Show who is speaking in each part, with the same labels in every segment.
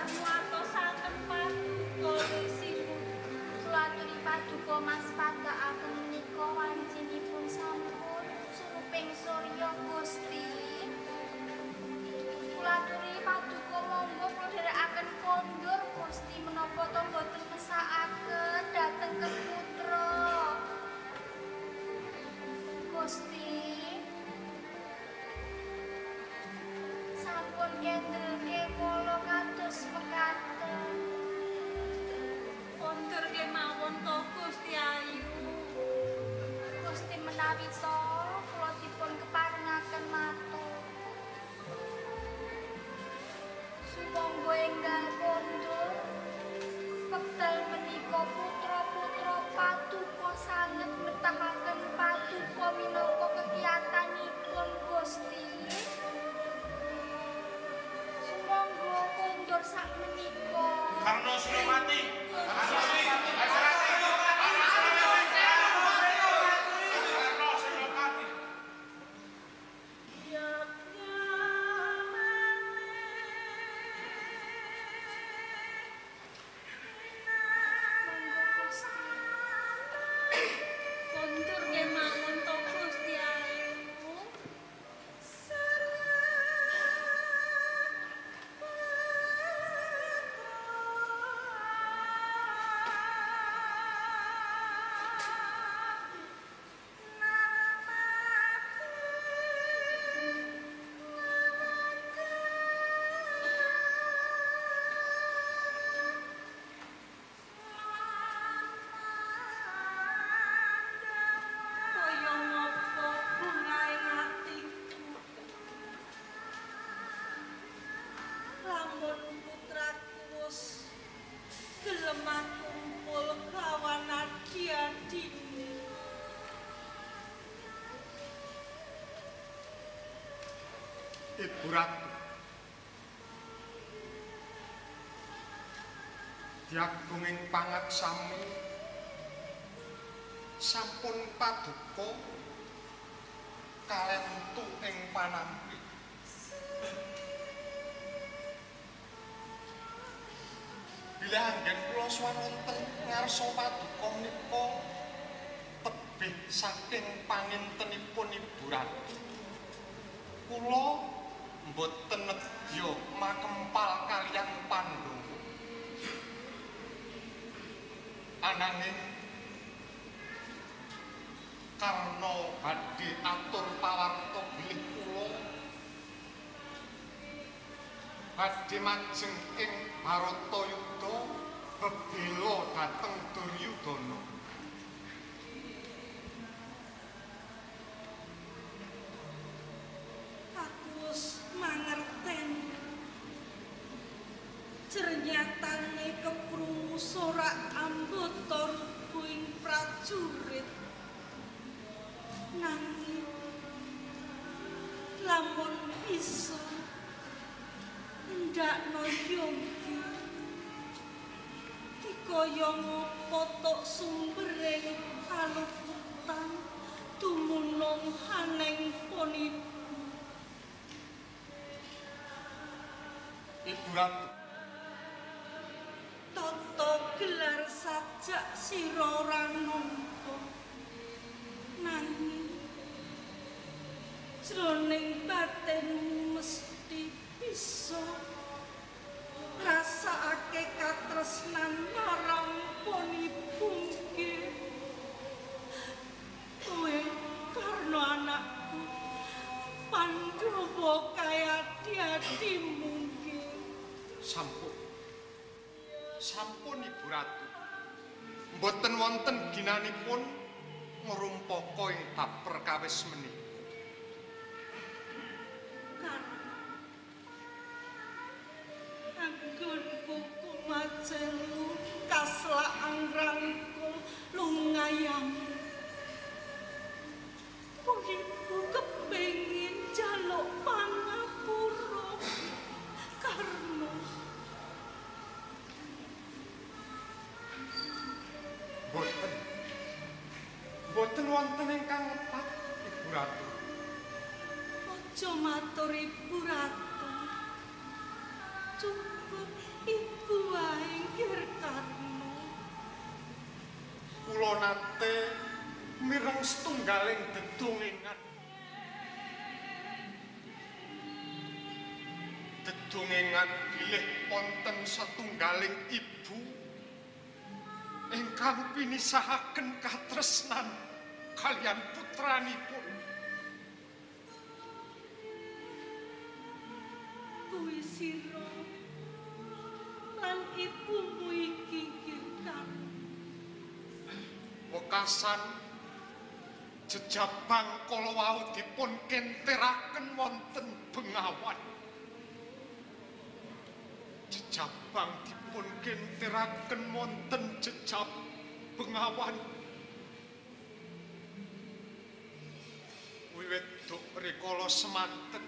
Speaker 1: nguatosaken paduka lesipun sulaturi paduka mas padhakaken menika wancinipun sampun suruping surya Gusti. Kulaturi paduka monggo kula dherekaken kondur Gusti menapa to boten mesakaken dhateng keputra Gusti. Sampun ngendelke kula kados mekaten. Kondur kemawon to Gusti Ayu. Gusti menawi to kula dipun keparengaken matur. Sumangga enggal kondur wekdal menika putra-putra paduka sanget metahaken paduka minangka kegiatanipun Gusti. Sumangga kondur sakmenika
Speaker 2: Karna Suropati Ibu Ratu, diagunging pangaksami sampun paduka kalentu ing panampi. Bila anggen kula swanten ngarsa paduka menika tebih saking pangintenipun Ibu Ratu, kula mboten nedya makempal kaliyan Pandhawa. Ananging karna badhe atur pawarta bilih kula badhe majeng ing Bharatayuda bebela dhateng Duryudana.
Speaker 3: Mangerten ternyatane keprungu sorak ambata rubuing prajurit nanging lamun bisa ndakno yogi dikaya ngapa tok sumbering kaluputan dumunung haneng poniku.
Speaker 2: Ibu Ratu,
Speaker 3: tata gelar sajak sira ora nampa nanging jroning batinmu mesti bisa rasakake katresnan marang ponipun nggih. Kowe karna anakku Pandhawa kayati-atimu.
Speaker 2: Sampun Ibu Ratu, mboten wonten ginanipun ngrumpaka ing bab perkawis menika.
Speaker 3: Anggon buku majelu kaslaan rangkul lungayam. Puniku kepengin jaluk pangapura karena
Speaker 2: boten wonten ingkang lepat Ibu Ratu. nate mireng setunggaling dedongengan. Dedongengan bilih wonten satunggaling ibu ingkang pinisahaken katresnan kalian putranipun.
Speaker 3: Kuwi sira lan ibumu iki Kang.
Speaker 2: Wekasan jejabang kala wau dipun kenteraken wonten Bengawan. Jejabang dipun kenteraken wonten jejab Bengawan. Wiwit duk rikala semanten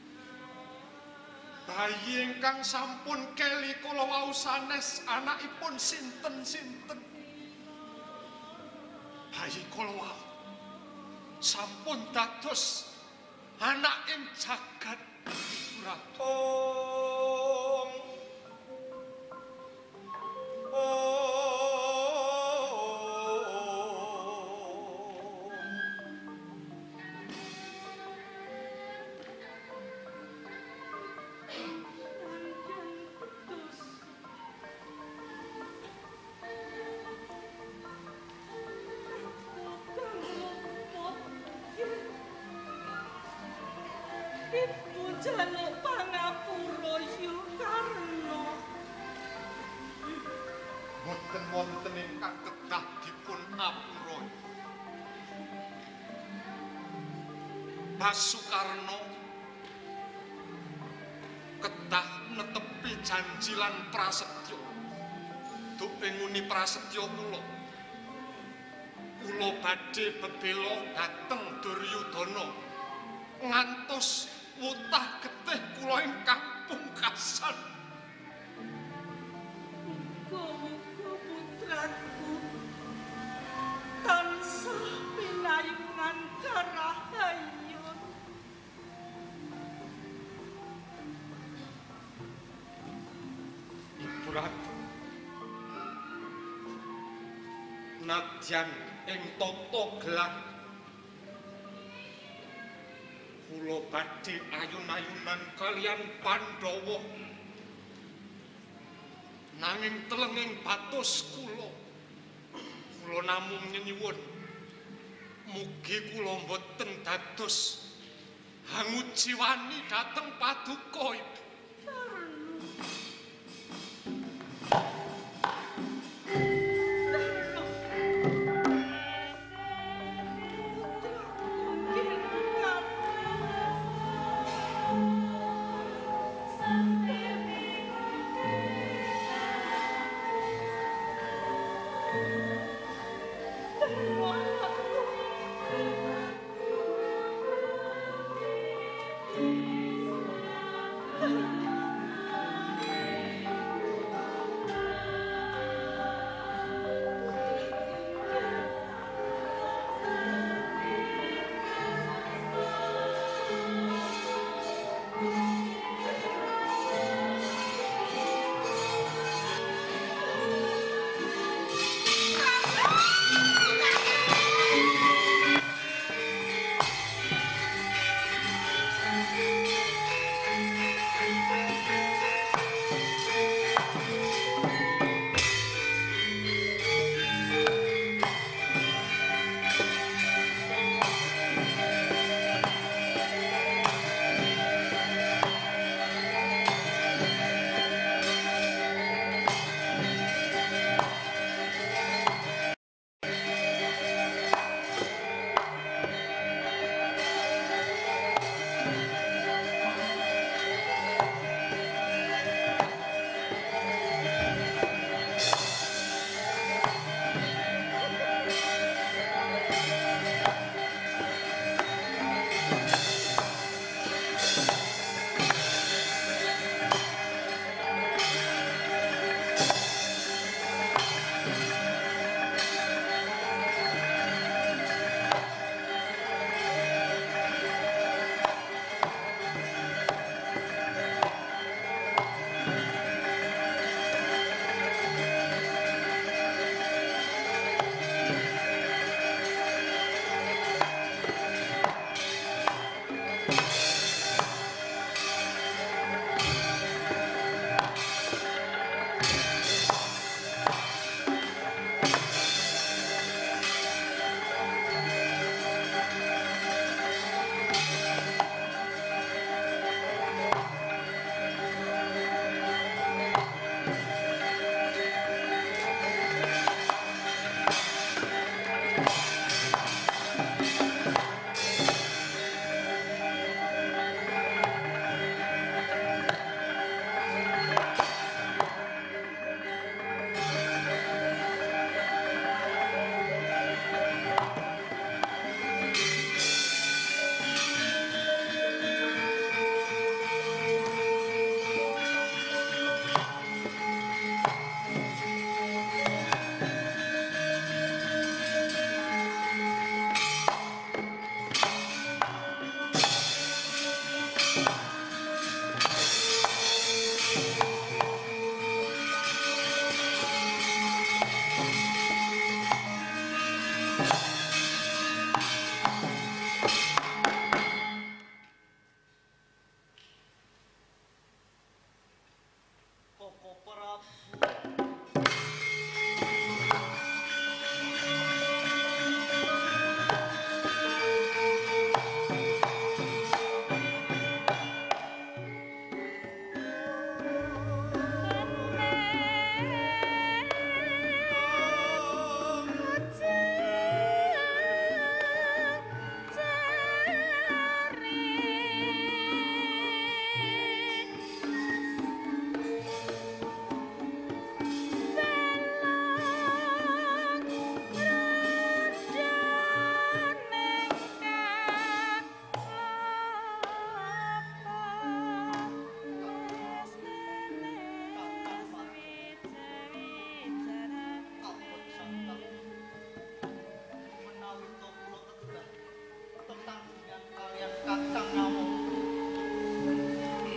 Speaker 2: bayi ingkang sampun keli kala wau sanes anakipun sinten-sinten. Bayi kala wau sampun dados anak ing jagat Ratu.
Speaker 3: Ibu jaluk pangapura ya Karna.
Speaker 2: Boten wonten ingkang kedah dipun ngapura. Basukarna kedah netepi janji lan prasetya. Duk nguni prasetya kula. Kula badhe bebela dhateng Duryudana ngantos wutah getih kula ingkang pungkasan.
Speaker 3: Muga-muga putraku tansah pinayungan karahayun.
Speaker 2: Ibu Ratu, nadyan ing tata gelar kula badhe ayun-ayunan kalian Pandhawa, nanging telenging batos kula namung nyuwun mugi kula boten dados hangujiwani dhateng paduka Ibu.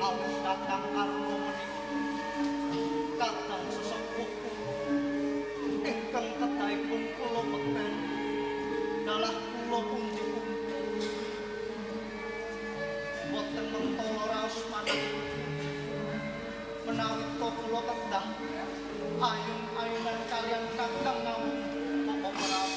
Speaker 4: awit Kakang Karna menika kadang sesepuh ingkang kedahipun kula peken dalah kula pundi-pundi boten mentala raos maneh menawi kula kedah ayun-ayunan kalian Kakang Nawung Bapak Prabu.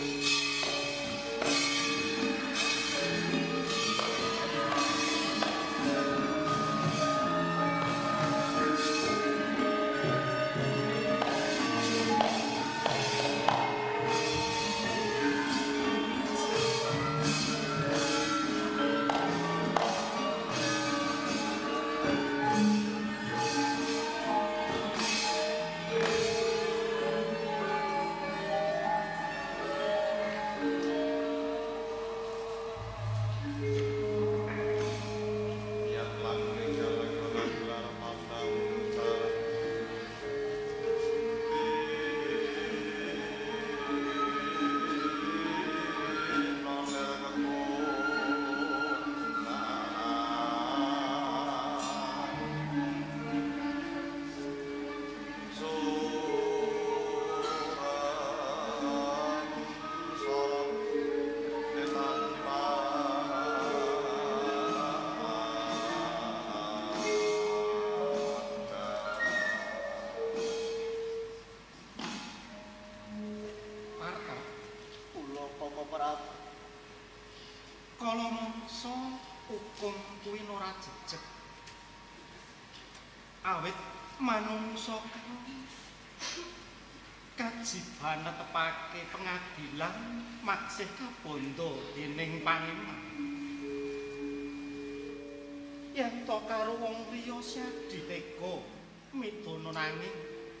Speaker 2: Kala mangsa hukum kuwi ora jejeg. Awit manungsa kajiban netepake pengadilan maksih kabondo dening Panemon. Yen to karo wong liya Syadi tega midono nanging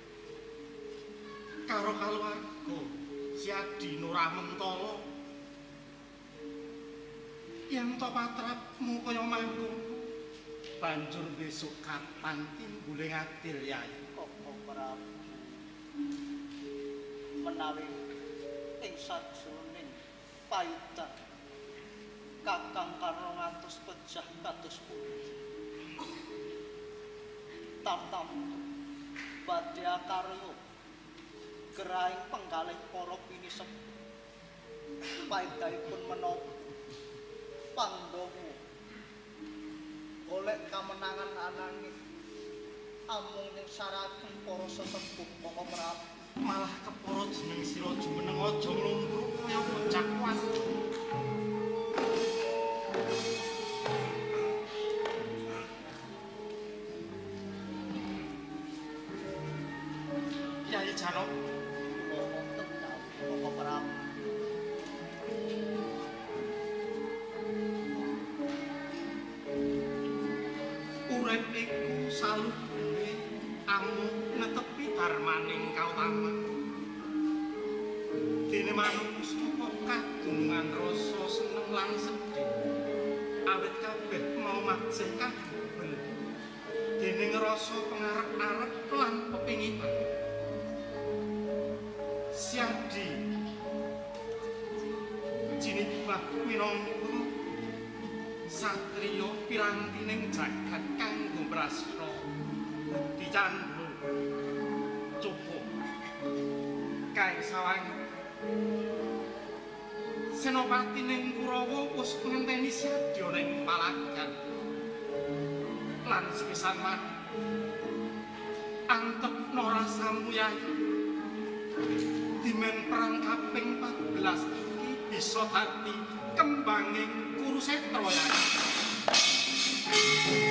Speaker 2: karo kaluwarga Syadi Nuramentala yen to patrapmu kaya mangkung banjur besok kapan timbule ngadil Yai
Speaker 4: Bapak Prabu menawi ing sajroning paitan Kakang Karna ngantos pejah kados pundi tamtamtu badhe akarya gerahing penggalih para pinisep paidahipun menapa Pandhawa golek kamenangan ananging amung ning saraken para sesepuh Bapak Prabu
Speaker 2: malah kepara jeneng sira jumeneng aja mlumpruk kaya bocah kuat. Yai Janok
Speaker 4: wonten Bapak Prabu
Speaker 2: urip iku salubure amung netepi darmaning kautama. Dene manungsa kok kagungan rasa seneng lan sedih. Awit kabeh mau maksih kagubel. Dening rasa pengarep-arep lan pepinginan. Syadi jinibah minangka satriya pirantining jagat kanggo brasra bukti candra cukup kae sawang senopati ning Kurawa wis ngenteni Syadya ning palagan lan sepisan maneh antepna rasamu Yai dimen perang kaping 14 iki bisa dadi kembanging Kurusetra Yai.